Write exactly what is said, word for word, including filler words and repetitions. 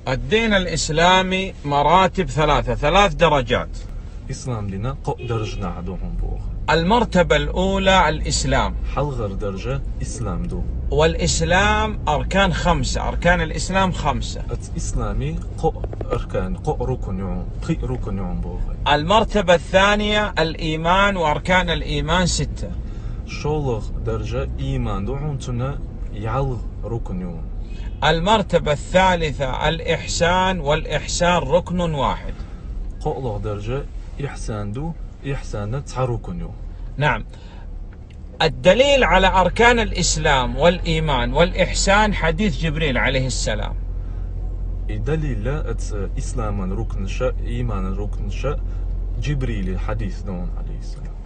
الدين الإسلامي مراتب ثلاثة، ثلاث درجات. إسلام دينا قو درجة عدوهم بوغ. المرتبة الأولى الإسلام. حلغر درجة إسلام دو. والإسلام أركان خمسة، أركان الإسلام خمسة. إسلامي قو أركان قو ركن يوم قي ركن يوم بوغ. المرتبة الثانية الإيمان، وأركان الإيمان ستة. شولغ درجة إيمان دو عنتنا يعلغ ركن يوم. المرتبة الثالثة الإحسان، والإحسان ركن واحد. قولغ درجة إحسان دو إحسان تحركن يوم. نعم. الدليل على أركان الإسلام والإيمان والإحسان حديث جبريل عليه السلام. الدليل لا إسلاما ركن شاء إيمانا ركن شاء جبريل حديث دون عليه السلام.